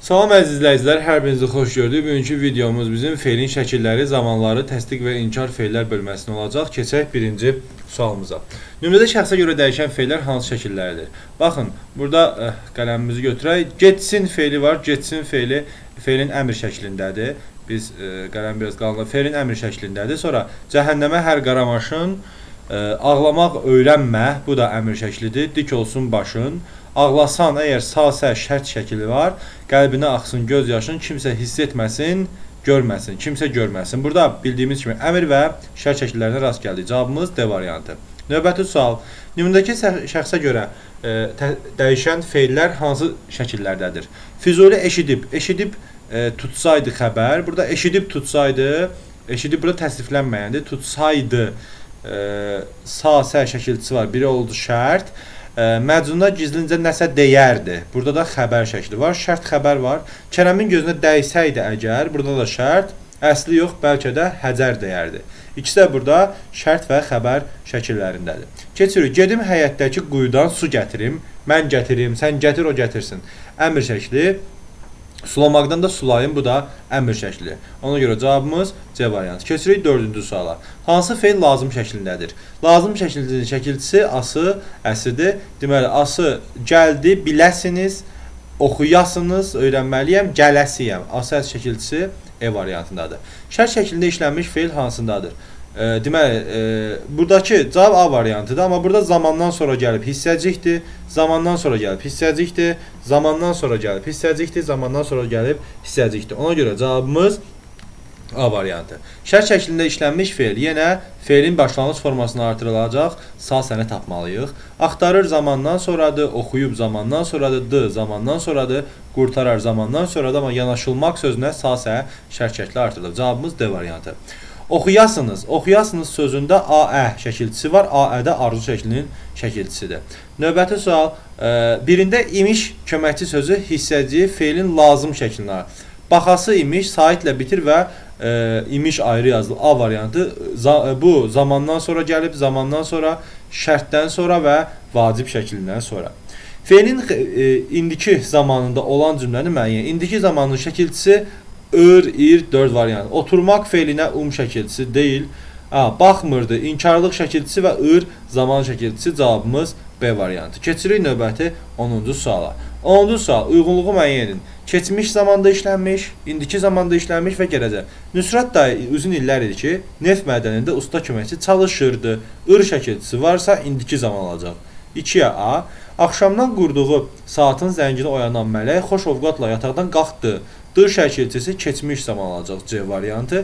Salam əziz izləyicilər, hər birinizi xoş gördük. Bugünkü videomuz bizim feilin şəkilləri, zamanları, təsdiq və inkar feillər bölməsində olacaq. Keçək birinci sualımıza. Nümunədə şəxsə görə dəyişən feillər hansı şəkillərdir? Baxın, burada qələmimizi götürək. Getsin feili var. Getsin feili feilin əmr şəklindədir. Biz qələm biraz qalındır. Feilin əmr şəklindədir. Sonra cəhənnəmə hər qaramaşın, ağlamaq öyrənmə, bu da əmr şəklidir. Dik olsun başın. Ağlasan, əgər sağ-sağ şərt şəkili var, qəlbinə axsın göz yaşın, kimsə hiss etməsin, görməsin, kimsə görməsin. Burada bildiyimiz kimi əmr və şərt şəkillərinə rast gəldik. Cavabımız D variantı. Növbəti sual. Nümunədəki şəxsə görə dəyişən feillər hansı şəkillərdədir? Füzuli eşidib tutsaydı xəbər. Burada eşidib tutsaydı, eşidib burada təsriflənməyəndir. Tutsaydı sağ-sağ şəkilçisi var, biri oldu şərt. Məcnuna gizlincə nəsə deyərdi. Burada da xəbər şəkli var. Şərt xəbər var. Kərəmin gözünə dəysəydi əgər, burada da şərt. Əsli yox, bəlkə də həcər deyərdi. İkisi də burada şərt və xəbər şəkillərindədir. Keçirik. Gedim həyətdəki quyudan su gətirim. Mən gətirim, sən gətir, o gətirsin. Əmr şəkli. Sulamaqdan da sulayım, bu da əmr şəkli. Ona görə cavabımız C variantı. Keçirik dördüncü suala. Hansı feil lazım şəklindədir? Lazım şəklinin şəkilçisi ası,əsidir. Deməli, ası gəldi, biləsiniz, oxuyasınız, öyrənməliyəm, gələsiyəm. Ası əs şəkilçisi E variantındadır. Şərt şəklində işlənmiş feil hansındadır? Deməli, buradakı cavab A variantıdır, amma burada zamandan sonra gəlib hissəcikdir, zamandan sonra gəlib hissəcikdir, zamandan sonra gəlib hissəcikdir, zamandan sonra gəlib hissəcikdir. Ona görə cavabımız A variantı. Şərt şəklində işlənmiş feil yenə feilin başlanğıc formasını artırılacaq sağ səni tapmalıyıq. Axtarır zamandan sonradır, oxuyub zamandan sonradır, D zamandan sonradır, qurtarar zamandan sonradır, amma yanaşılmaq sözünə sağ sə şərt şəkli artırılır. Cavabımız D variantı. Oxuyasınız sözündə Aə şəkilçisi var. Aə də arzu şəklinin şəkilçisidir. Növbəti sual. Birində imiş köməkçi sözü hissəci feilin lazım şəklinə. Baxası imiş, saitlə bitir və imiş ayrı yazılır. A variantı. Bu zamandan sonra gəlib, zamandan sonra, şərtdən sonra və vacib şəklindən sonra. Feilin indiki zamanında olan cümləni müəyyən. İndiki zamanın şəkilçisi ir, 4 variant. Oturmaq feilinə şəkilçisi deyil. Baxmırdı, inkarlıq şəkilçisi və zaman şəkilçisi. Cavabımız B variantı. Keçirik növbəti 10-cu suala. 10-cu sual. Uyğunluğu müəyyən edin. Keçmiş zamanda işlənmiş, indiki zamanda işlənmiş və gələcək. Nüsrət dayı uzun illər idi ki, neft mədənində usta köməkçi çalışırdı. Şəkilçisi varsa indiki zaman olacaq. 2-yə A. Axşamdan qurduğu saatın zəngini oyanan mələk xoş ovqatla yataqdan qalxdı. D şəkilçisi keçmiş zaman alacaq. C variantı.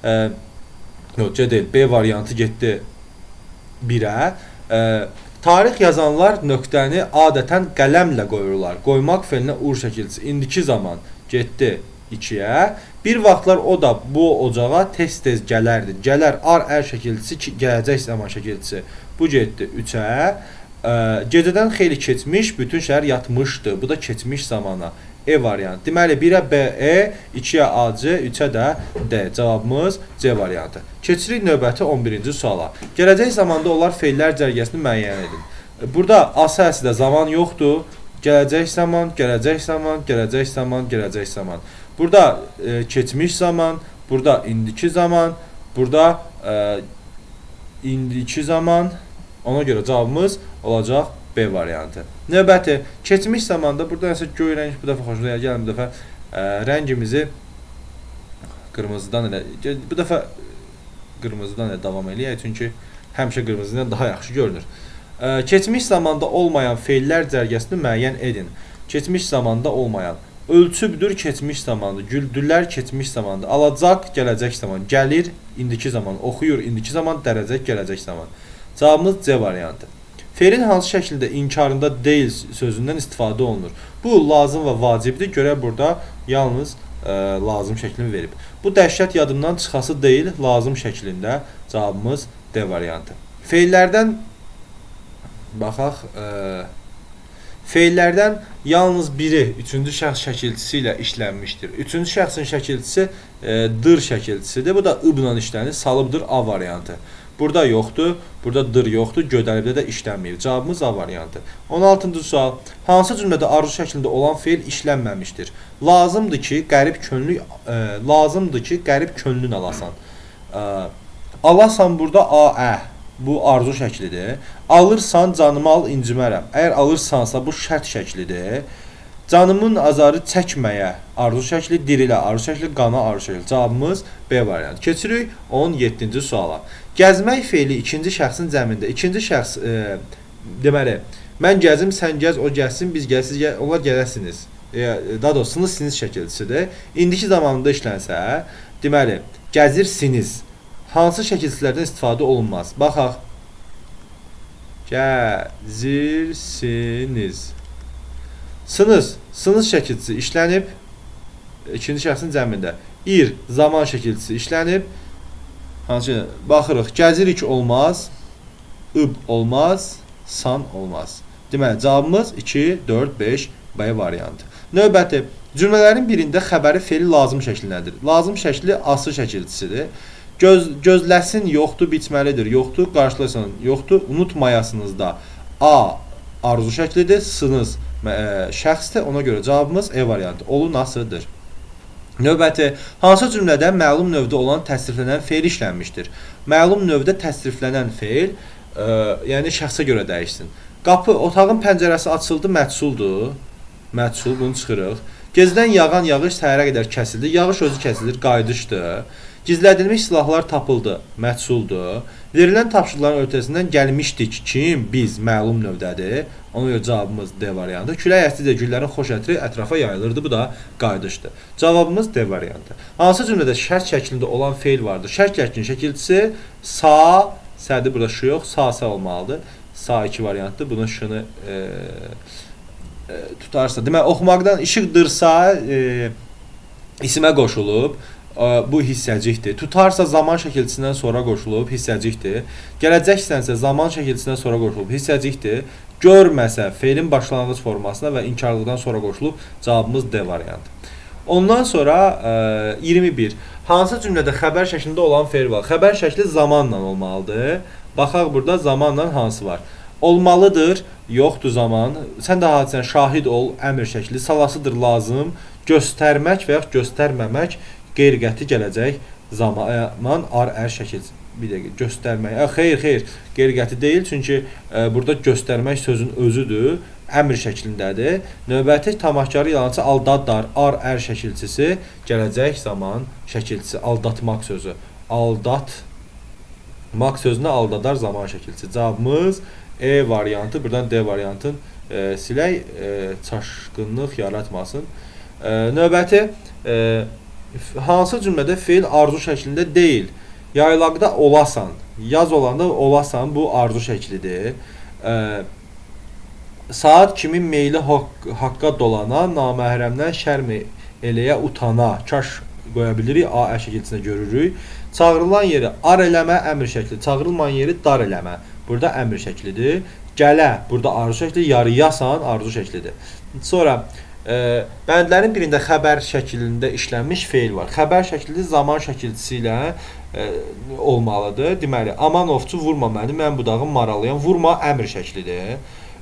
Yox, C deyil. B variantı getdi 1-ə. Tarix yazanlar nöqtəni adətən qələmlə qoyurlar. Qoymaq feilinə şəkilçisi. İndiki zaman getdi 2-yə. Bir vaxtlar o da bu ocağa tez-tez gələrdi. Gələr ər şəkilçisi, gələcək zaman şəkilçisi. Bu getdi 3-ə. Gecədən xeyli keçmiş, bütün şəhər yatmışdı. Bu da keçmiş zamana. E variantı. Deməli, 1-ə B, E, 2-yə A, C, 3-ə də D. Cavabımız C variantı. Keçirik növbəti 11-ci suala. Gələcək zamanda onlar feillər cərgəsini müəyyən edin. Burada A səsində zaman yoxdur. Gələcək zaman, gələcək zaman, gələcək zaman, gələcək zaman. Burada keçmiş zaman, burada indiki zaman, burada indiki zaman. Ona görə cavabımız olacaq B variantı. Növbəti, keçmiş zamanda burada nəsə göy rəng bu dəfə xoşuna gəlin, bu dəfə rəngimizi qırmızıdan elə, bu dəfə qırmızıdan elə davam eləyək, çünki həmişə qırmızıdan daha yaxşı görünür. Keçmiş zamanda olmayan feillər cərgəsini müəyyən edin. Keçmiş zamanda olmayan. Ölçübdür keçmiş zamanda, güldülər keçmiş zamanda, alacaq gələcək zaman, gəlir indiki zaman, oxuyur indiki zaman, dərəcək gələcək zaman. Cavabımız C variantı. Feilin hansı şəkildə inkarında deyil sözündən istifadə olunur? Bu lazım və vacibdir. Görə burada yalnız lazım şəklini verib. Bu dəhşət yadımdan çıxası deyil, lazım şəklində. Cavabımız D variantı. Feillərdən baxaq. Feillərdən yalnız biri üçüncü şəxs şəkilçisi ilə işlənmişdir. Üçüncü şəxsin şəkilçisi dır şəkilçisidir. Bu da ıbla işlənir, salıbdır A variantı. Burada yoxdur, burada dır yoxdur, gödəlibdə də işlənməyir. Cavabımız A variantı. 16-cı sual. Hansı cümlədə arzu şəklində olan feil işlənməmişdir? Lazımdır ki, qərib könlün alasan. Alasan burada A-ə. Bu arzu şəklidir. Alırsan, canımı al, incimərəm. Əgər alırsansa, bu şərt şəklidir. Canımın azarı çəkməyə arzu şəkli, dirilə arzu şəkli, qana arzu şəkli. Cavabımız B variantı. Keçirik 17-ci suala. Gəzmək feili ikinci şəxsin cəmində. İkinci şəxs, deməli, mən gəzim, sən gəz, o gəzsin, biz gəz, siz gəz, onlar gələsiniz. Daha doğrusu, siniz şəkilçisidir. İndiki zamanında işlənsə, deməli, gəzirsiniz. Hansı şəkilçilərdən istifadə olunmaz? Baxaq. Gəzirsiniz. Sınız şəkilçisi işlənib. İkinci şəxsin cəmində. İr, zaman şəkilçisi işlənib. Hansı? Baxırıq. Gəzirik olmaz. Ib olmaz. San olmaz. Deməli, cavabımız 2, 4, 5 B variantı. Növbəti. Cümlələrin birində xəbəri feili lazım şəklindədir. Lazım şəkli asıl şəkilçisidir. Gözləsin, yoxdur, bitməlidir, yoxdur, qarşılasın, yoxdur, unutmayasınız da. A, arzu şəklidir, sınız şəxsdir, ona görə cavabımız E variantı. Olu nasıdır? Növbəti, hansı cümlədə məlum növdə olan təsriflənən feil işlənmişdir? Məlum növdə təsriflənən feil, yəni şəxsə görə dəyişsin. Qapı, otağın pəncərəsi açıldı, məhsuldur. Məhsul, bunu çıxırıq. Gecədən yağan yağış səhərə qədər kəsildi, yağış özü kəsilir, qayıdışdır. Gizlədilmiş silahlar tapıldı, məhsuldur. Verilən tapşırıqların ötəsindən gəlmişdik kim? Biz, məlum növdədir. Ona görə cavabımız D variantı. Külək əsdikcə güllərin xoş ətri ətrafa yayılırdı, bu da qayıdışdır. Cavabımız D variantı. Hansı cümlədə şərt şəklində olan feil vardır? Şərt şəklinin şəkilçisi sa, sədir burada şu yox, sa olmalıdır. Sa 2 variantdır. Bunun şunu tutarsa, demək, oxumaqdan işıqdırsa isimə qoşulub. Bu hissəcikdir. Tutarsa zaman şəkilçisindən sonra qoşulub, hissəcikdir. Gələcəksənsə zaman şəkilçisindən sonra qoşulub, hissəcikdir. Görməsə feilin başlanğıc formasına və inkarlıqdan sonra qoşulub, cavabımız D variantı. Ondan sonra 21. Hansı cümlədə xəbər şəklində olan feil var? Xəbər şəkli zamanla olmalıdır. Baxaq burada zamanla hansı var? Olmalıdır, yoxdur zaman. Sən də hadisənin şahid ol, əmr şəkli, salasıdır lazım, göstərmək və yaxud göstərməmək, qeyri-qəti gələcək zaman ar-ər şəkilçisi. Bir dəqiqə, göstərmək. Xeyr, qeyri-qəti deyil, çünki burada göstərmək sözün özüdür, əmr şəklindədir. Növbəti tamahkarı yalançı aldadar, ar-ər şəkilçisi, gələcək zaman şəkilçisi, aldatmaq sözü. Aldatmaq sözünə aldadar zaman şəkilçisi. Cavabımız E variantı, buradan D variantın silək, çaşqınlıq yaratmasın. Növbəti, hansı cümlədə feil arzu şəklində deyil? Yaylaqda olasan, yaz olanda olasan, bu arzu şəklidir. Saat kimi meyli haqqa dolana, naməhrəmdən şərm eləyə utana, kaş qoya bilirik, A şəkilçisində görürük. Çağırılan yeri ar eləmə, əmr şəkli, çağırılmayan yeri dar eləmə. Burada əmr şəklidir. Gələ, burada arzu şəkli, yarıyasan, arzu şəklidir. Sonra, bəndlərin birində xəbər şəklində işlənmiş feil var. Xəbər şəkli zaman şəkilçisi ilə olmalıdır. Deməli, aman ovçu vurma məni, mən budağım maralıyam. Vurma əmr şəklidir.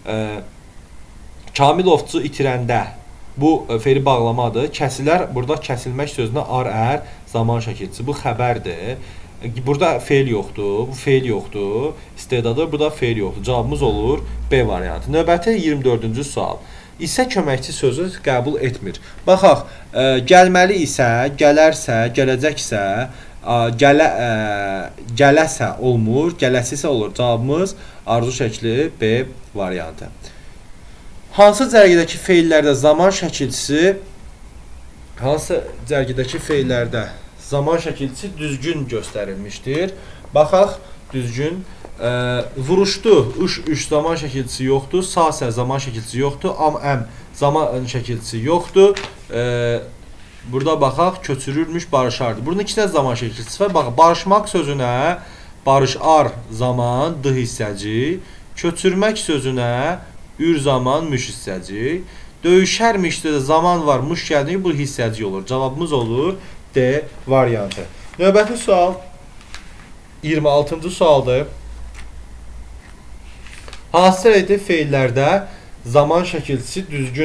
Kamil ovçu itirəndə, bu feili bağlamadır. Kəsilər, burada kəsilmək sözünə ar-ər zaman şəkilçisi. Bu xəbərdir. Burada feil yoxdur, bu feil yoxdur. İstedadır, burada feil yoxdur. Cavabımız olur B variantı. Növbəti 24-cü sual. İsə köməkçi sözü qəbul etmir. Baxaq, gəlməli isə, gələrsə, gələcəksə, gələsə olmur, gələsi isə olur. Cavabımız arzu şəkli B variantı. Hansı cərgədəki feillərdə zaman şəkilçisi düzgün göstərilmişdir? Baxaq, düzgün. Vuruşdu, üç zaman şəkilçisi yoxdur, sa-sə zaman şəkilçisi yoxdur, am-əm zaman şəkilçisi yoxdur. Burada baxaq, köçürülmüş, barışardı. Bunun iki dənə zaman şəkilçisi var. Baxaq, barışmaq sözünə barışar zaman, d hissəci, köçürmək sözünə ür zaman müş hissəcik. Döyüşərmişdə də zaman var, müş gəldiyi bu hissəcik olur. Cavabımız olur D variantı. Növbəti sual 26-cı sualdır. Hansı rəydə feillərdə zaman şəkilçisi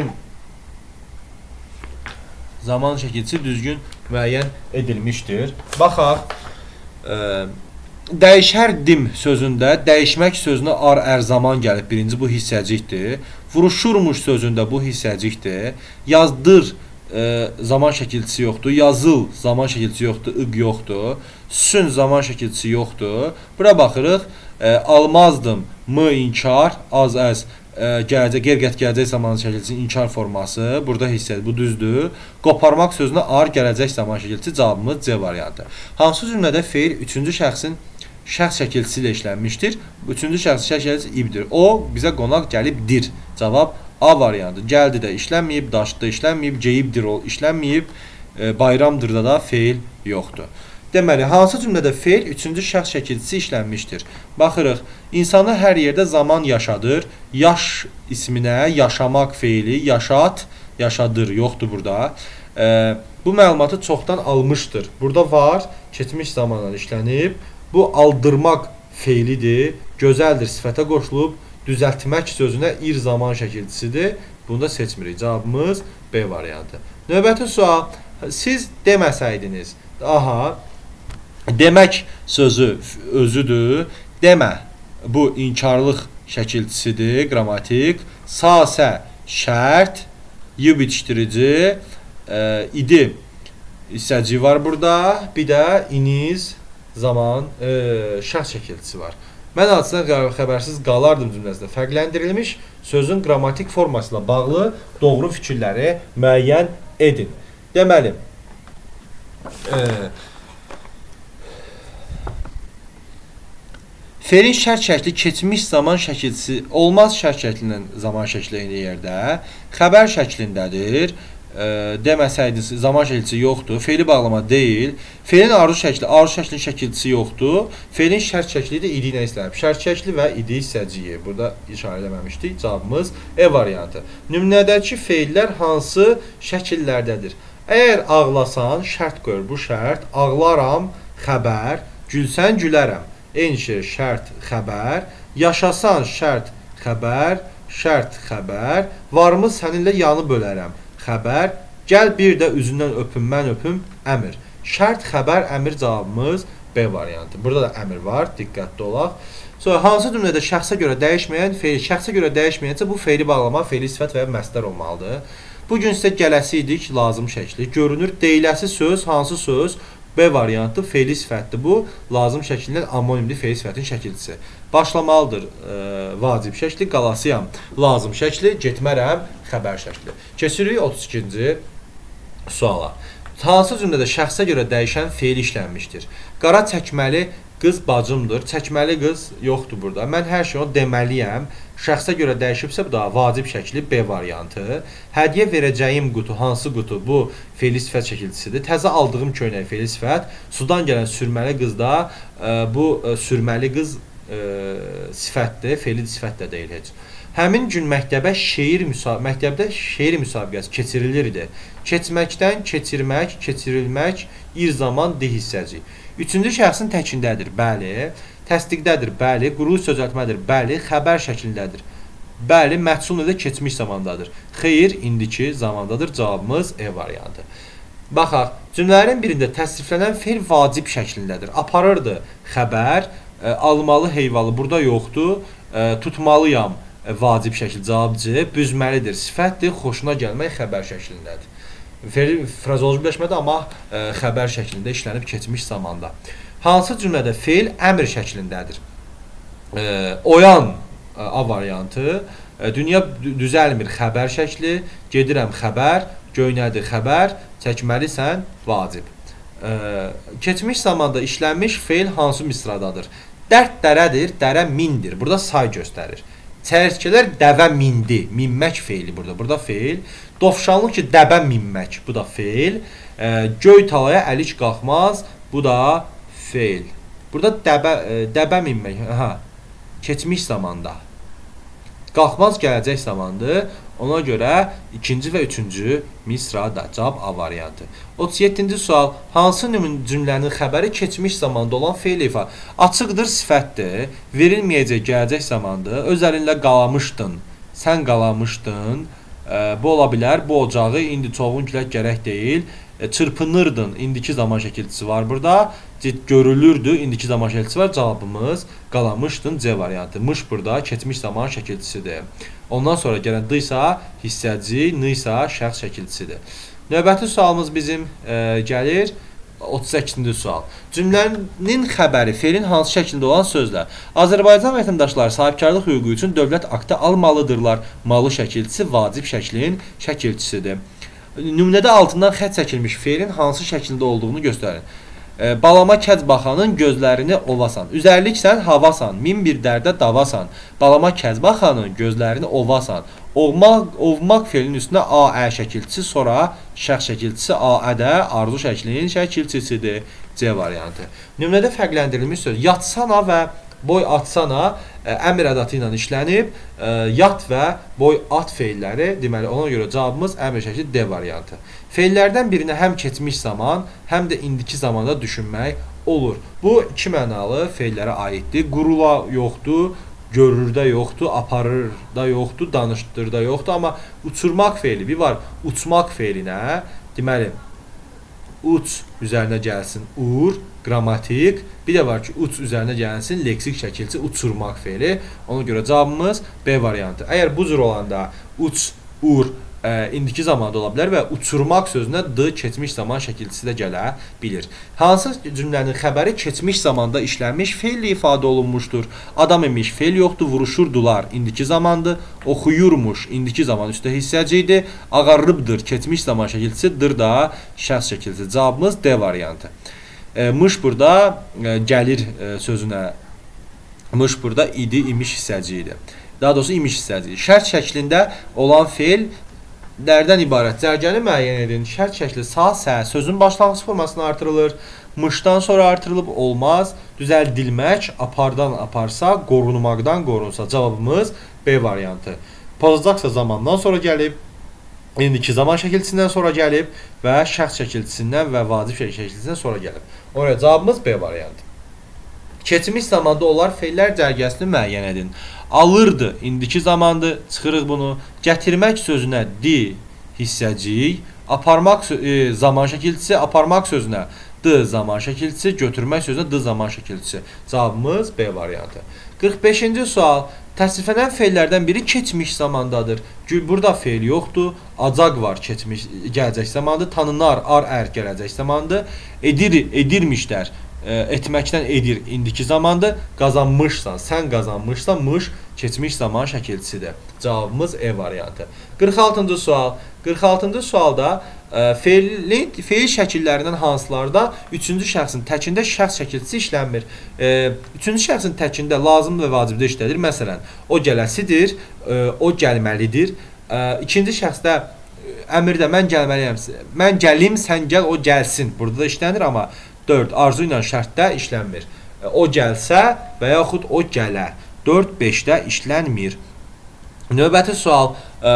düzgün müəyyən edilmişdir. Baxaq. Dəyişərdim sözündə dəyişmək sözünə ar zaman gəlib. Birinci bu hissəcikdir. Vuruşurmuş sözündə bu hissəcikdir. Yazdır zaman şəkilçisi yoxdur. Yazıl zaman şəkilçisi yoxdur. İq yoxdur. Sün zaman şəkilçisi yoxdur. Bura baxırıq. Almazdım mı inkar az əz qeyri-qəti gələcək zaman şəkilçisi inkar forması. Burada hissədir. Bu düzdür. Qoparmaq sözünə ar gələcək zaman şəkilçisi. Cavabımız C variantı. Hansı cümlədə feil 3-cü şəxsin şəxs şəkilçisi ilə işlənmişdir? 3-cü şəxs şəkilçisi ibdir. O bizə qonaq gəlibdir. Cavab A variantı. Gəldi də işlənməyib, daşdı da işlənməyib, geyibdir o işlənməyib, bayramdırda da feil yoxdur. Deməli, hansı cümlədə feil 3-cü şəxs şəkilçisi işlənmişdir? Baxırıq, insanı hər yerdə zaman yaşadır. Yaş isminə yaşamaq feili, yaşat, yaşadır yoxdur burada. Bu məlumatı çoxdan almışdır. Burada var, keçmiş zamanla işlənib. Bu aldırmaq feilidir, gözəldir, sifətə qoşulub, düzəltmək sözünə ir zaman şəkilçisidir. Bunu da seçmirik. Cavabımız B variantı. Növbəti sual, siz deməsəydiniz, aha, demək sözü özüdür, demə, bu inkarlıq şəkilçisidir, qrammatik, sasə, şərt, y bitişdirici, idi, hissəci var burada, bir də iniz, zaman, şəxs şəkilçisi var. Mən hadisədən xəbərsiz qalardım cümləsində fərqləndirilmiş sözün qrammatik forması ilə bağlı doğru fikirləri müəyyən edin. Deməli, feilin şərt şəkli keçmiş zaman şəkilçisi olmaz şərt şəkli ilə zaman şəkli eyni yerdə, xəbər şəklindədir. Deməsəydiniz zaman şəkilçisi yoxdur, feili bağlama deyil, feilin arzu şəklinin şəkilçisi yoxdur, feilin şərt şəkli də idi ilə istənib. Şərt şəkli və idi hissəciyi burada işarə eləməmişdik. Cavabımız E variantı. Nümunədəki feillər hansı şəkillərdədir? Əgər ağlasan, şərt qoyur. Bu şərt, ağlaram, xəbər, gülsən, gülərəm. Eyni şey, şərt, xəbər, yaşasan, şərt, xəbər, şərt, xəbər, varımı səninlə yanı bölərəm. Xəbər, gəl bir də üzündən öpüm, mən öpüm, əmr. Şərt, xəbər, əmr cavabımız B variantı. Burada da əmr var, diqqətli olaq. Sonra, hansı cümlədə şəxsə görə dəyişməyən feil, şəxsə görə dəyişməyənsə bu feili bağlama, feili sifət və ya məsdər olmalıdır. Bugün sizə gələsi idik, lazım şəkli. Görünür, deyiləsi söz, hansı söz? B variantı feili sifətdir. Bu, lazım şəklindən amonimli feili sifətin şəkilçisi. Başlamalıdır vacib şəkli, qalasıyam, lazım şəkli, getmərəm, xəbər şəkli. Keçirik 32-ci suala. Hansı cümlədə şəxsə görə dəyişən feil işlənmişdir? Qara çəkməli qız bacımdır. Çəkməli qız yoxdur burada. Mən hər şey onu deməliyəm. Şəxsə görə dəyişibsə, bu da vacib şəkli B variantı. Hədiyyə verəcəyim qutu, hansı qutu? Bu, feili sifət şəkilçisidir. Təzə aldığım köynək feili sifət. Sudan gələn sürməli qız da, bu sürməli qız sifətdir, feili sifət də deyil heç. Həmin gün məktəbdə şeir müsabiqəsi keçirilirdi. Keçməkdən keçirmək, keçirilmək, ir zaman D hissəci. Üçüncü şəxsin təkindədir, bəli. Təsdiqdədir, bəli. Qurulu sözəltmədir, bəli. Xəbər şəklindədir, bəli. Məhsul nədə keçmiş zamandadır. Xeyr, indiki zamandadır. Cavabımız E variantı. Baxaq, cümlələrin birində təsriflənən feil vacib şəklindədir. Aparırdı, xəbər, almalı, heyvalı burada yoxdur. Tutmalıyam, vacib şəkil, cavab C. Büzməlidir, sifətdir, xoşuna gəlmək xəbər şəklindədir. Frazoloji birləşmədir, amma xəbər şəklində işlənib keçmiş zamanda. Hansı cümlədə feil əmr şəklindədir? Oyan A variantı. Dünya düzəlmir, xəbər şəkli. Gedirəm, xəbər. Göynədir, xəbər. Çəkməlisən, vacib. Keçmiş zamanda işlənmiş feil hansı misradadır? Dərd dərədir, dərə mindir. Burada say göstərir. Çərçəkələr dəvə mindi. Minmək feili burada. Burada feil. Dovşanlıq ki, dəbə minmək. Bu da feil. Göy talaya əlik qalxmaz. Bu da feil. Burada dəbə minmək. Keçmiş zamanda. Qalxmaz gələcək zamandır. Ona görə ikinci və üçüncü misrada cavab A variantı. 37-ci sual. Hansı cümlənin xəbəri keçmiş zamanda olan feil ifadə? Açıqdır, sifətdir. Verilməyəcək gələcək zamandır. Öz əlində qalamışdın. Sən qalamışdın. Bu ola bilər. Bu ocağı indi çoğun külək gərək deyil. Çırpınırdın. İndiki zaman şəkilçisi var burada. Görülürdü. İndiki zaman şəkilçisi var. Cavabımız qalamışdın C variantı. Mış burada keçmiş zaman şəkilçisidir. Ondan sonra gələn D isə hissəci, N isə şəxs şəkilçisidir. Növbəti sualımız bizim gəlir. 38-ci sual. Cümlənin xəbəri feilin hansı şəklində olan sözlər? Azərbaycan vətəndaşları sahibkarlıq hüququ üçün dövlət aktı almalıdırlar. Malı şəkilçisi vacib şəklin şəkilçisidir. Nümunədə altından xətt çəkilmiş feilin hansı şəklində olduğunu göstərin. Balama kəc baxanın gözlərini ovasan. Üzərliksən, havasan. Min bir dərdə davasan. Balama kəc baxanın gözlərini ovasan. Ovmaq feilinin üstünə A-ə şəkilçisi, sonra şəxs şəkilçisi A-ədə arzu şəklinin şəkilçisidir. C variantı. Nümunədə fərqləndirilmiş söz yatsana və boy atsana əmr ədatı ilə işlənib. Yat və boy at feilləri, deməli ona görə cavabımız əmr şəkli D variantı. Feillərdən birinə həm keçmiş zaman, həm də indiki zamanda düşünmək olur. Bu iki mənalı feillərə aiddir. Qurula yoxdur, görürdə yoxdur, aparırda yoxdur, danışdırda yoxdur. Amma uçurmaq feili bir var. Uçmaq feilinə, deməli, uç üzərinə gəlsin ur, qrammatik. Bir də var ki, uç üzərinə gəlsin leksik şəkilçi uçurmaq feili. Ona görə cavabımız B variantı. Əgər bu cür olanda uç, ur, indiki zamanda ola bilər və uçurmaq sözünə D keçmiş zaman şəkilçisi də gələ bilir. Hansı cümlənin xəbəri keçmiş zamanda işlənmiş feillə ifadə olunmuşdur? Adam imiş, feil yoxdur, vuruşurdular, indiki zamandır. Oxuyurmuş, indiki zaman üstə hissəci idi. Ağarıbdır, keçmiş zaman şəkilçisi, dır da şəxs şəkilçisi. Cavabımız D variantı. Mış burada gəlir sözünə, mış burada idi, imiş hissəci idi. Daha doğrusu imiş hissəci. Şərt şəklində olan feil dərdən ibarət. Cərgəni müəyyən edin. Şərt şəkli sağ, sə sözün başlanğıc formasına artırılır. Mışdan sonra artırılıb olmaz. Düzəldilmək, apardan aparsa, qorunmaqdan qorunsa. Cavabımız B variantı. Pozacaqsa zamandan sonra gəlib, indiki zaman şəkilçisindən sonra gəlib və şəxs şəkilçisindən və vacib şəkilçisindən sonra gəlib. Oraya cavabımız B variantı. Keçmiş zamanda onlar feillər cərgəsini müəyyən edin. Alırdı, indiki zamandır, çıxırıq bunu. Gətirmək sözünə D hissəcik, aparmaq zaman şəkilçisi, aparmaq sözünə D zaman şəkilçisi, götürmək sözünə D zaman şəkilçisi. Cavabımız B variantı. 45-ci sual. Təsriflənən feillərdən biri keçmiş zamandadır. Burada feil yoxdur. Acaq var, keçmiş, gələcək zamandır. Tanınar, ar, gələcək zamandır. Edirmişlər. Etməkdən edir, indiki zamandır. Qazanmışsan, sən qazanmışsan, mış keçmiş zaman şəkilçisidir. Cavabımız E variantı. 46-cı sual. 46-cı sualda feil şəkillərindən hansılarda üçüncü şəxsin təkində şəxs şəkilçisi işlənmir. Üçüncü şəxsin təkində lazımdır və vacibdə işlədir. Məsələn, o gələsidir, o gəlməlidir. İkinci şəxsdə əmrdə mən gəlməliyəm, mən gəlim, sən gəl, o gəlsin. Burada da işlənir, amma 4. Arzu ilə şərtdə işlənmir. O gəlsə və yaxud o gələ. 4-5-də işlənmir. Növbəti sual.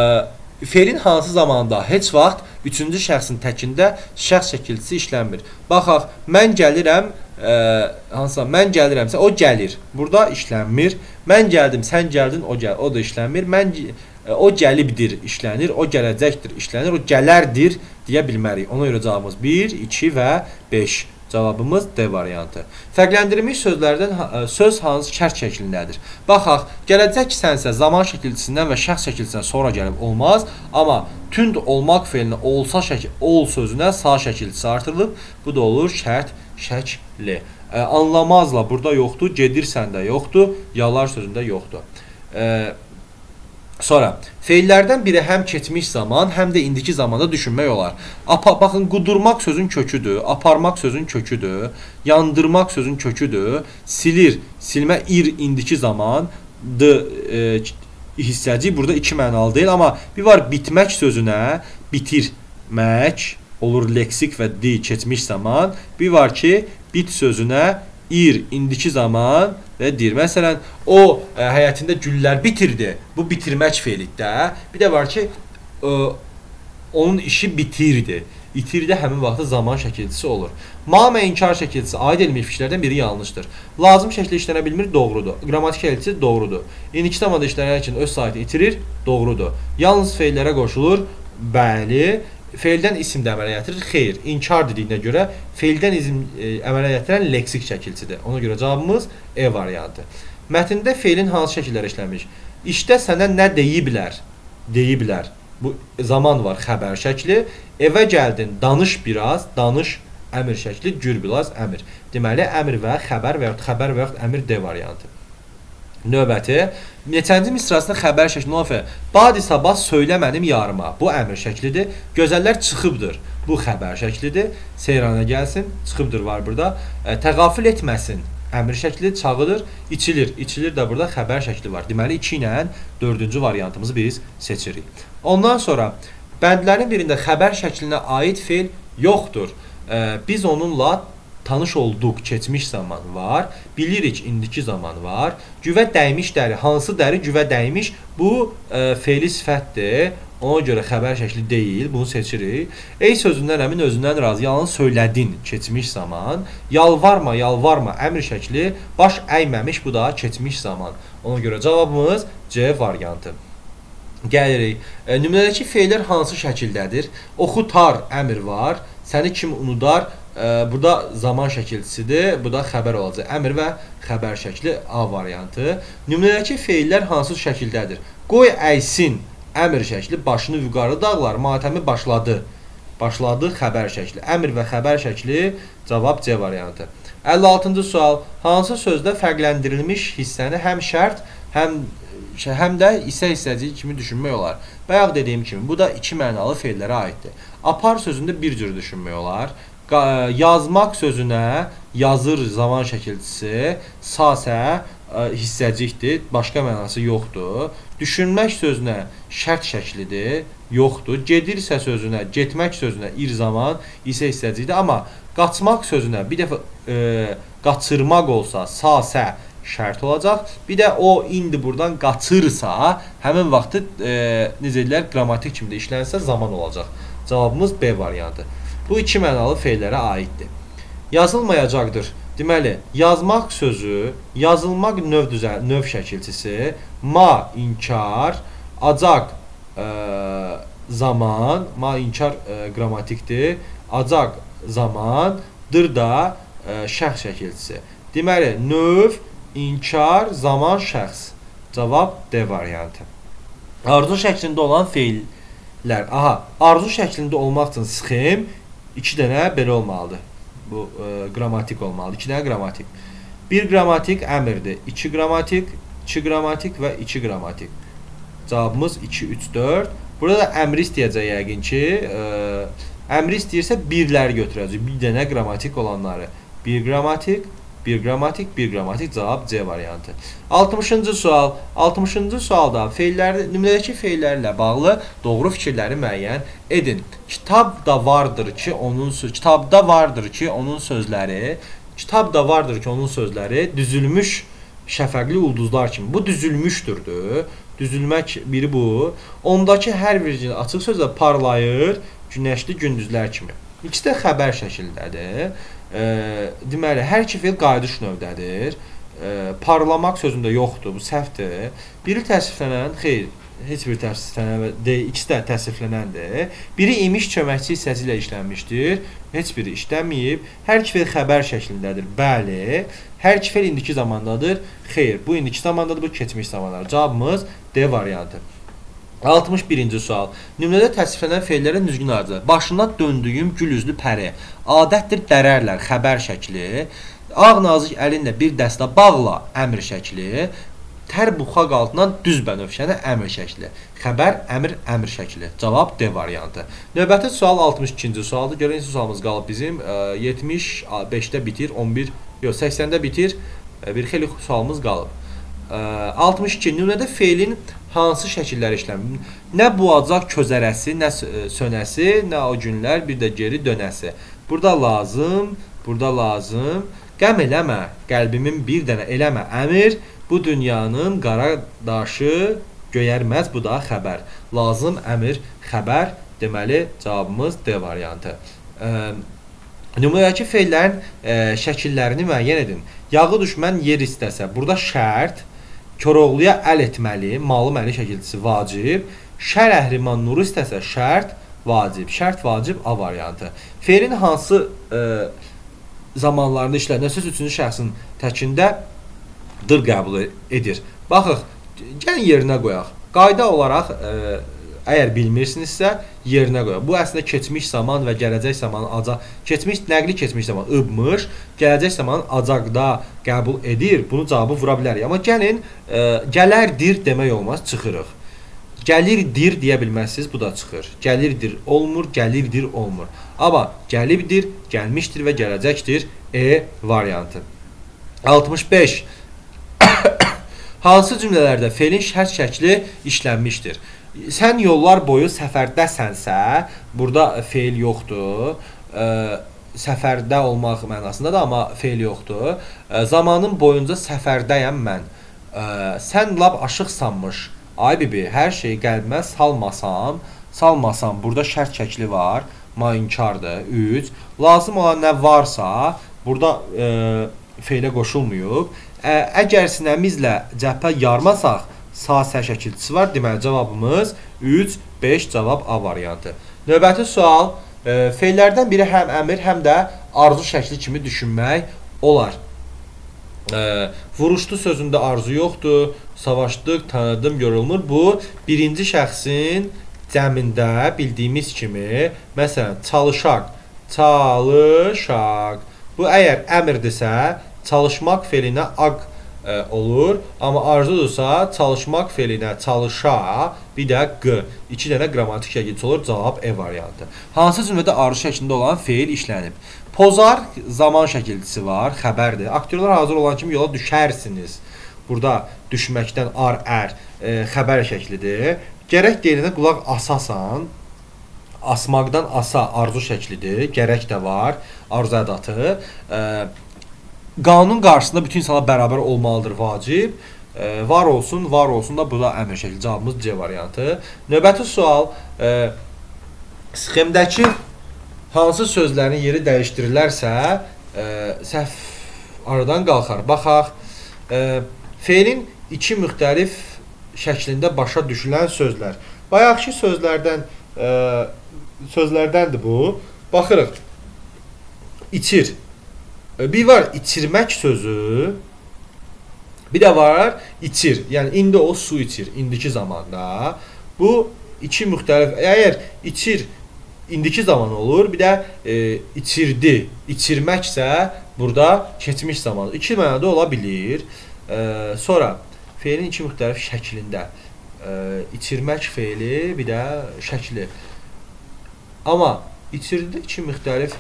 Feilin hansı zamanda heç vaxt üçüncü şəxsin təkində şəxs şəkilçisi işlənmir? Baxaq, mən gəlirəm, hansısa mən gəlirəmsə o gəlir. Burada işlənmir. Mən gəldim, sən gəldin, o gəl, o da işlənmir. O gəlibdir, işlənir. O gələcəkdir, işlənir. O gələrdir deyə bilmərik. Ona görə cavabımız 1, 2 və 5. Cavabımız D variantı. Fərqləndirilmiş sözlərdən söz hansı şərt şəklindədir? Baxaq, gələcək sənsə zaman şəkilçisindən və şəxs şəkilçisindən sonra gəlib olmaz. Amma tünd olmaq feilinə ol sözünə sağ şəkilçisi artırılıb. Bu da olur şərt şəkli. Anlamazla burada yoxdur, gedirsən də yoxdur, yalar sözündə yoxdur. Sonra, feillərdən biri həm keçmiş zaman, həm də indiki zamanda düşünmək olar. Baxın, qudurmaq sözün köküdür, aparmaq sözün köküdür, yandırmaq sözün köküdür, silir, silmə, indiki zaman, hissəci, burada iki mənalı deyil, amma bir var bitmək sözünə, bitirmək, olur leksik və D keçmiş zaman, bir var ki, bit sözünə ir, indiki zaman və dir. Məsələn, o həyatında güllər bitirdi. Bu bitirmək feilidir. Bir də var ki, onun işi bitirdi. İtirdi həmin vaxtda zaman şəkilçisi olur. Mal və inkar şəkilçisi aid edilmiş fikirlərdən biri yanlışdır. Lazım şəkildə işlənə bilmir, doğrudur. Qrammatik şəkilçisi doğrudur. İndiki zamanda işlənən üçün öz saytı itirir, doğrudur. Yalnız feillərə qoşulur, bəli. Feildən isim də əmələ gətirir, xeyr. İnkar dediyinə görə feildən isim əmələ gətirən leksik şəkilçidir. Ona görə cavabımız E variantı. Mətndə feilin hansı şəkilləri işlənmiş? İşdə sənə nə deyiblər? Deyiblər. Bu zaman var, xəbər şəkli. Evə gəldin, danış biraz, danış əmr şəkli, gür biraz əmr. Deməli, əmr və xəbər və yaxud xəbər və yaxud əmr D variantı. Növbəti, neçənci misrasında xəbər şəkli olafə, badi sabah söylə mənim yarıma. Bu əmr şəklidir. Gözəllər çıxıbdır. Bu xəbər şəklidir. Seyrana gəlsin, çıxıbdır var burada. Təğafül etməsin. Əmr şəkli çağıdır, içilir. İçilir də burada xəbər şəkli var. Deməli, 2 ilə 4-cü variantımızı biz seçirik. Ondan sonra, bəndlərin birində xəbər şəklinə aid feil yoxdur. Biz onunla tanış olduq, keçmiş zaman var. Bilirik, indiki zaman var. Güvə dəymiş dəri. Hansı dəri güvə dəymiş? Bu feili sifətdir. Ona görə xəbər şəkli deyil. Bunu seçirik. Ey sözündən əmin, özündən razı. Yalan söylədin, keçmiş zaman. Yalvarma, yalvarma, əmr şəkli. Baş əyməmiş, bu da keçmiş zaman. Ona görə cavabımız C variantı. Gəlirik. Nümunədəki feillər hansı şəkildədir? Oxutar əmr var. Səni kim unudar? Burada zaman şəkilçisidir. Bu da xəbər olacaq. Əmr və xəbər şəkli A variantı. Nümunədəki feillər hansı şəkildədir? Qoy əysin əmr şəkli. Başını yuqarı dağlar. Matəmi başladı. Başladı xəbər şəkli. Əmr və xəbər şəkli cavab C variantı. 56-cı sual. Hansı sözdə fərqləndirilmiş hissəni həm şərt, həm də hissəcik kimi düşünmək olar. Bayaq dediyim kimi, bu da iki mənalı feillərə aiddir. Apar sözündə bir cür düşünmək olar. Yazmaq sözünə yazır zaman şəkilçisi, sasə hissəcikdir, başqa mənası yoxdur. Düşünmək sözünə şərt şəklidir, yoxdur. Gedirsə sözünə, getmək sözünə ir zaman, isə hissəcikdir. Amma qaçmaq sözünə bir dəfə qaçırmaq olsa, sasə şərt olacaq. Bir də o indi buradan qaçırsa, həmin vaxtı necə deyirlər, qrammatik kimi də işlənsə zaman olacaq. Cavabımız B variantı. Bu iki mənalı feillərə aiddir. Yazılmayacaqdır. Deməli, yazmaq sözü, yazılmaq növ şəkilçisi, ma inkar, acaq zaman, ma inkar qrammatikdir, acaq zaman, dır da şəxs şəkilçisi. Deməli, növ, inkar, zaman, şəxs. Cavab D variantı. Arzu şəklində olan feillər. Arzu şəklində olmaq üçün sxem 2 dənə belə olmalıdır. Bu qrammatik olmalıdır. 2 dənə qrammatik. 1 qrammatik əmrdir. 2 qrammatik, 2 qrammatik və 2 qrammatik. Cavabımız 2, 3, 4. Burada da əmri istəyəcək yəqin ki, əmri istəyirsə birləri götürəcək. Bir dənə qrammatik olanları. 1 qrammatik, 1 qrammatik, 1 qrammatik, cavab C variantı. 60-cı sual. 60-cı sualda nümunədəki feillərlə bağlı doğru fikirləri müəyyən edin. Kitabda vardır ki, onun sözləri düzülmüş şəfəqli ulduzlar kimi. Bu düzülmüşdürdü. Düzülmək biri bu. Ondakı hər bir açıq sözlə parlayır, günəşli gündüzlər kimi. İkisi də xəbər şəklindədir. Deməli, hər iki feil qayıdış növdədir. Parlamaq sözündə yoxdur, bu səhvdir. Biri təsviflənən, xeyr, heç bir təsviflənən deyil, ikisi də təsviflənəndir. Biri imiş köməkçi hissəsi ilə işlənmişdir, heç biri işlənməyib. Hər iki feil xəbər şəklindədir, bəli. Hər iki feil indiki zamandadır, xeyr, bu indiki zamandadır, bu keçmiş zamandadır. Cavabımız D variantı. 61-ci sual. Nümunədə təsviflənən feillərə düzgün arıcılar. Başına döndüyüm gül üzlü pəri. Adətdir dərərlər, xəbər şəkli. Ağ nazik əlinlə bir dəstə bağla, əmr şəkli. Tər buxaq altından düz bənövşənə, əmr şəkli. Xəbər, əmr şəkli. Cavab D variantı. Növbəti sual 62-ci sualdır. Görün, sualımız qalıb bizim 75-də bitir, 80-də bitir. Bir xeyli sualımız qalıb. 62. Nümunədə feilin hansı şəkilləri işlənir? Nə buacaq közərəsi, nə sönəsi, nə o günlər, bir də geri dönəsi. Burada lazım, Qəm eləmə, qəlbimin bir dənə eləmə əmir, bu dünyanın qara daşı göyərməz, bu da xəbər. Lazım əmir, xəbər, deməli cavabımız D variantı. Nümunədəki feillərin şəkillərini müəyyən edin. Yağı düşmən yer istəsə, burada şərt, Koroğluya əl etməli, malı məli şəkilçisi vacib, şər əhriman nuru istəsə şərt, vacib. Şərt, vacib, A variantı. Feilin hansı zamanlarında işlənir? Söz üçüncü şəxsin təkində dır qəbul edir. Baxıq, gəlin yerinə qoyaq. Qayda olaraq, əgər bilmirsinizsə, yerinə qoyaq. Bu əslində keçmiş zaman və gələcək zaman nəqli keçmiş zaman ıbmış, gələcək zaman acaqda qəbul edir. Bunu cavabı vura bilərik. Amma gəlin, gələrdir demək olmaz, çıxırıq. Gəlirdir deyə bilməzsiniz, bu da çıxır. Gəlirdir olmur, gəlirdir olmur. Amma gəlibdir, gəlmişdir və gələcəkdir. E variantı. 65. Hansı cümlələrdə feilin şərt şəkli işlənmişdir? Sən yollar boyu səfərdəsənsə, burada feil yoxdur. Səfərdə olmaq mənasında da, amma feil yoxdur. Zamanın boyunca səfərdəyəm mən. Sən lap aşıqsanmış. Ay bibi, hər şeyi qəlbimə salmasam, burada şərt şəkli var, mainkardır, 3. Lazım olan nə varsa, burada feilə qoşulmuyub. Əgər sinəmizlə cəbhə yarmasaq, sağ-sər şəkilçisi var, deməli cavabımız 3, 5, cavab A variantı. Növbəti sual, feillərdən biri həm əmr, həm də arzu şəkli kimi düşünmək olar. Vuruşdu sözündə arzu yoxdur, savaşdıq, tanıdım, yorulmur. Bu, birinci şəxsin cəmində bildiyimiz kimi, məsələn, çalışaq, çalışaq. Bu, əgər əmrdirsə, çalışmaq feilinə aq olur, amma arzudursa, çalışmaq feilinə çalışa, bir də q. 2 dənə qrammatik şəkilçi olur, cavab E variantı. Hansı cümlədə arzu şəklində olan feil işlənib? Pozar zaman şəkilçisi var, xəbərdir. Aktyorlar hazır olan kimi yola düşərsiniz. Burada düşməkdən ar, xəbər şəklidir. Gərək deyilinə qulaq asasan, asmaqdan asa arzu şəklidir. Gərək də var, arzu ədatı. Qanun qarşısında bütün insanlar bərabər olmalıdır, vacib. Var olsun da bu da əmr şəkli. Cavabımız C variantı. Növbəti sual, sxemdəki hansı sözlərin yeri dəyişdirilərsə, səhv aradan qalxar. Baxaq, feilin iki müxtəlif şəklində başa düşülən sözlər. Bayaqki sözlərdəndir bu. Baxırıq, içir. Bir var itirmək sözü, bir də var içir. Yəni, indi o su içir, indiki zamanda. Bu iki müxtəlif, əgər içir, indiki zaman olur, bir də içirdi, içirməksə burada keçmiş zaman. İki mənada ola bilir. Sonra feilin iki müxtəlif şəklində içirmək feili, bir də şəkli. Amma içirdi iki müxtəlif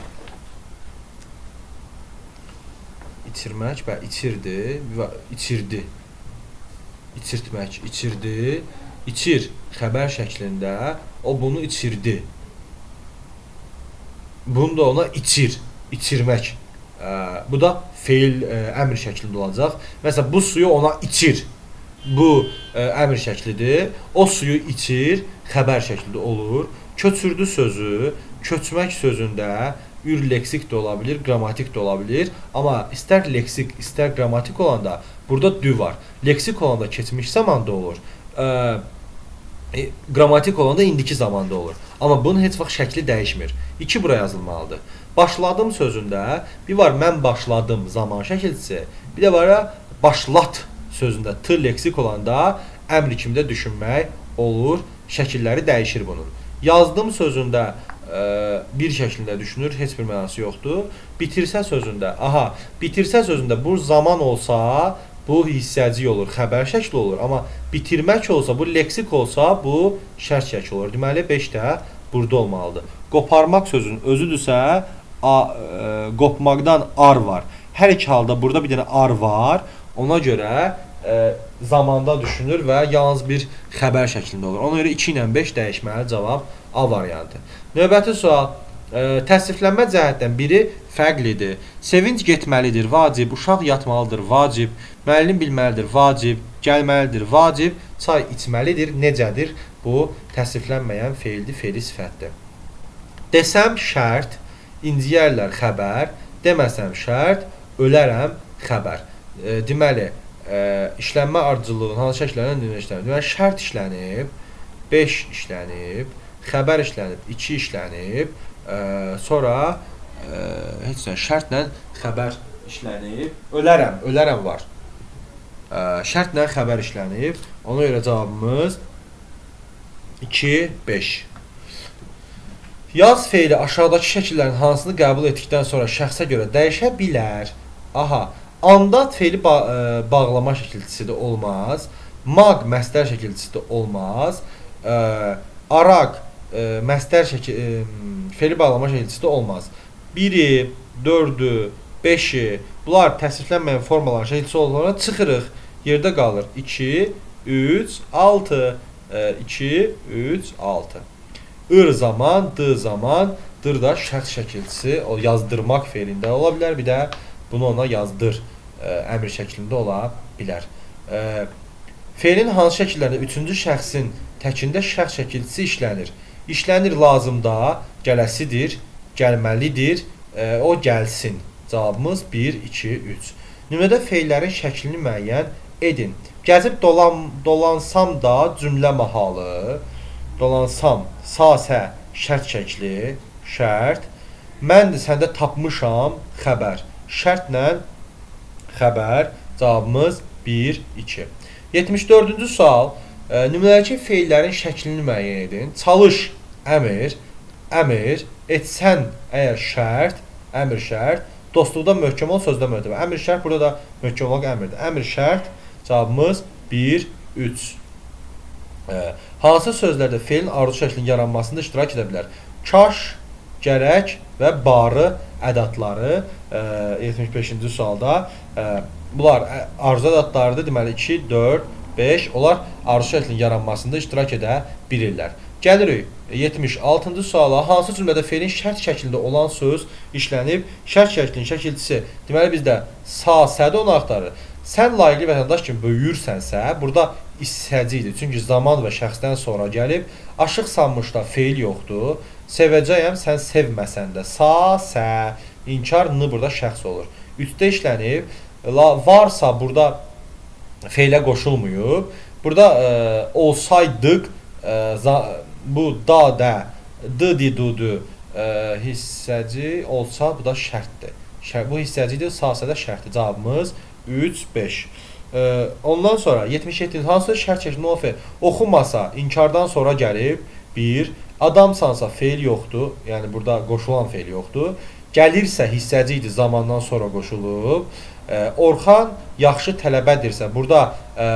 İçirmək və içirdi, içirdi, içirtmək, içirdi, içir xəbər şəklində, o bunu içirdi. Bunu da ona içir, içirmək. Bu da feil əmr şəklində olacaq. Məsələn, bu suyu ona içir. Bu əmr şəklidir. O suyu içir, xəbər şəklində olur. Köçürdü sözü, köçmək sözündə leksik də ola bilir, qrammatik də ola bilir. Amma istər leksik, istər qrammatik olanda burada dü var. Leksik olanda keçmiş zamanda olur. Qrammatik olanda indiki zamanda olur. Amma bunun heç vaxt şəkli dəyişmir. 2 bura yazılmalıdır. Başladım sözündə bir var mən başladım zaman şəkilçisi. Bir də var başlat sözündə t leksik olanda əmr kimdə düşünmək olur. Şəkilləri dəyişir bunun. Yazdım sözündə bir şəklində düşünür, heç bir mənası yoxdur. Bitirsə sözündə, bitirsə sözündə bu zaman olsa, bu hissəcik olur, xəbər şəkli olur. Amma bitirmək olsa, bu leksik olsa, bu şərt şəkli olur. Deməli, 5 də burada olmalıdır. Qoparmaq sözünün özüdürsə, qopmaqdan ar var. Hər iki halda burada bir dənə ar var. Ona görə zamanda düşünür və yalnız bir xəbər şəklində olur. Ona görə 2 ilə 5 dəyişməli cavab A variantı. Növbəti sual. təsriflənmə cəhətdən biri fərqlidir. Sevinc getməlidir, vacib. Uşaq yatmalıdır, vacib. Müəllim bilməlidir, vacib. Gəlməlidir, vacib. Çay içməlidir, necədir? Bu təsriflənməyən feildir, feili sifətdir. Desəm şərt, inciyərlər xəbər. Deməsəm şərt, ölərəm xəbər. Deməli, işlənmə ardıcıllığının hansı şəkillərlə işlənib? Deməli, şərt işlənib, 5 işlənib, xəbər işlənib, 2 işlənib, sonra heç nə şərtlə xəbər işlənib, ölərəm var. Şərtlə xəbər işlənib, ona görə cavabımız 2, 5. Yaz feili aşağıdakı şəkillərin hansını qəbul etdikdən sonra şəxsə görə dəyişə bilər? Aha, andat feili bağlama şəkilçisi də olmaz, maq məstər şəkilçisi də olmaz, araq məstər feili bağlama şəkilçisi də olmaz. 1-i, 4-ü, 5-i, bunlar təsriflənməyən formaların şəkilçisi olduğuna çıxırıq, yerdə qalır 2, 3, 6, 2, 3, 6. Ir zaman, d zaman, dır da şəxs şəkilçisi, o yazdırmaq feilində ola bilər, bir də bunu ona yazdır əmr şəklində ola bilər. Feilin hansı şəkillərdə üçüncü şəxsin təkində şəxs şəkilçisi işlənir? İşlənir lazımda, gələsidir, gəlməlidir, o gəlsin. Cavabımız 1, 2, 3. Nümunədə feillərin şəklini müəyyən edin. Gəzib dolansam da cümlə mahalı. Dolansam, sasə, şərt şəkli, şərt. Məndir səndə tapmışam, xəbər. Şərtlə xəbər. Cavabımız 1, 2. 74-cü sual. Nümunədəki feillərin şəklini müəyyən edin. Çalış, əmr, əmr. Etsən, əgər şərt, əmr şərt. Dostluqda möhkəm ol, sözdə möhtəbə. Əmr şərt, burada da möhkəm olmaq əmrdir. Əmr şərt. Cavabımız 1, 3. Hansı sözlərdə feilin arzu şəklinin yaranmasında iştirak edə bilər? Kaş, gərək və barı ədatları 75-ci sualda. Bunlar arzu ədatlarıdır. Deməli 2, 4, 5. Onlar arzu şəklinin yaranmasında iştirak edə bilirlər. Gəlirik 76-cı suala. Hansı cümlədə feilin şərt şəklində olan söz işlənib? Şərt şəklinin şəkilçisi. Deməli bizdə sasədə onu axtarır. Sən layiqli vətəndaş kimi böyüyürsənsə, burada istəyicidir. Çünki zaman və şəxsdən sonra gəlib. Aşıq sanmışda feil yoxdur. Sevəcəyəm, sən sevməsən də. Sa, sə, inkar, n burada şəxs olur. 3-də işlənib. Varsa burada feilə qoşulmuyub. Burada olsaydıq, bu da, də, d, dudu hissəci olsa, bu da şərtdir. Bu hissəcidir, sasədə şərtdir. Cavabımız 3, 5. Ondan sonra 77. Hansı şərt şəklində olan feil? Oxumasa, inkardan sonra gəlib. 1. Adamsansa feil yoxdur. Yəni burada qoşulan feil yoxdur. Gəlirsə hissəci idi, zamandan sonra qoşulub. Orxan yaxşı tələbədirsə, burada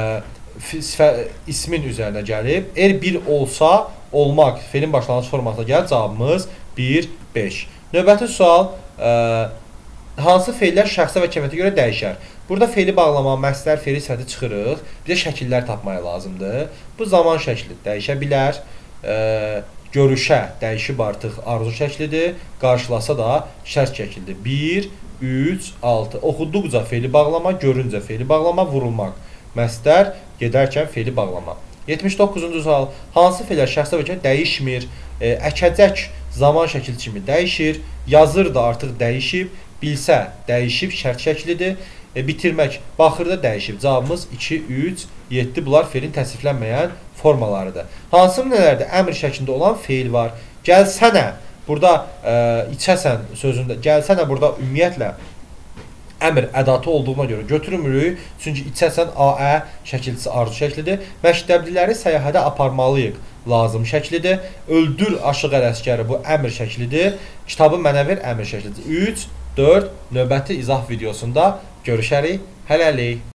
ismin üzərinə gəlib. Bir olsa, olmaq, feilin başlanğıc formasına gəlir. Cavabımız 1, 5. Növbəti sual. Hansı feillər şəxsə və kəmiyyətə görə dəyişər? Burada feili bağlama, məstər, feili sifəti çıxırıq. Bir də şəkillər tapmaya lazımdır. Bu zaman şəkli dəyişə bilər. Görüşə dəyişib artıq arzu şəklidir. Qarşılasa da şərt şəkildir. 1, 3, 6. Oxuduqca feili bağlama, görüncə feili bağlama, vurulmaq. Məstər, gedərkən feili bağlama. 79-cu sual. Hansı feillər şəxsə və kəmiyyətə dəyişmir? Əkəcək zaman şəkil kimi dəyişir. Yazır da artıq dəyişib. Bilsə dəyişib, şərt şəklidir. Bitirmək, baxırda dəyişib. Cavabımız 2, 3, 7. Bunlar feilin təsriflənməyən formalarıdır. Hansı nümunələrdə əmr şəklində olan feil var? Gəlsənə, burada içəsən sözündə, gəlsənə burada ümumiyyətlə əmr ədatı olduğuna görə götürmürük. Çünki içəsən Aə şəkilçisi arzu şəklidir. Məktəbliləri səyahətə aparmalıyıq lazım şəklidir. Öldür aşıq ələskəri bu əmr şəklidir. Kitabı mənə ver əmr şəklidir. 3, 4. Növbəti izah videosunda görüşərik. Hələlik.